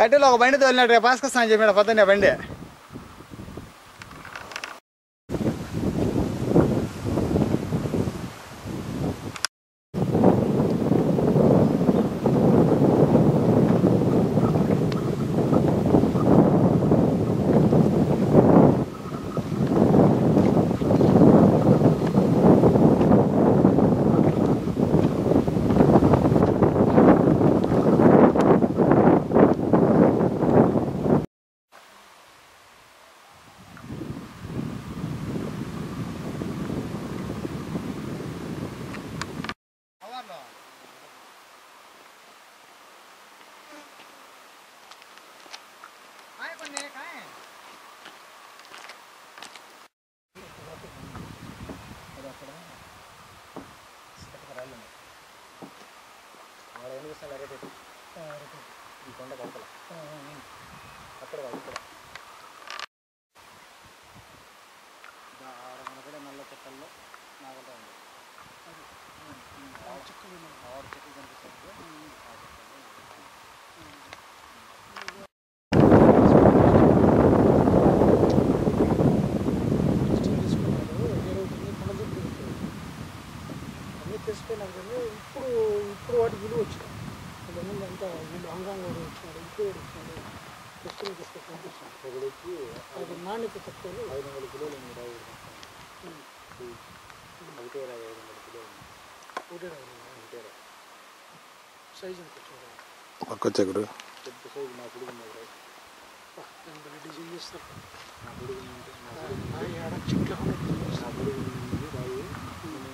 కట్టెలో ఒక బండి తోలినట్టు రేపు పాసుకొస్తాను చెప్పాడు పొద్దున్నే బండి. నల్ల చెక్కల్లో నాగంతా ఉంది. ఆరు చెక్కలు కనిపిస్తుంది. తెలిసిపోయినారు కానీ ఇప్పుడు వాటి విలువ వచ్చింది. అంతకుముందు అంతా వీళ్ళు అంగంగా వచ్చినాడు, ఇప్పుడు వచ్చినాడు, తెచ్చుకుని తీసుకొచ్చి అది నాణ్యత తక్కువ 500 కిలోలు ఉంది. ఒకటే 500 కిలోలు ఒకటే సైజు ఎంత వచ్చింది పక్కొచ్చాడు పెద్ద సైజు నా పుడుగు డిజైన్ చేస్తారు. నా పుడుగు నా పుడుగు బాయి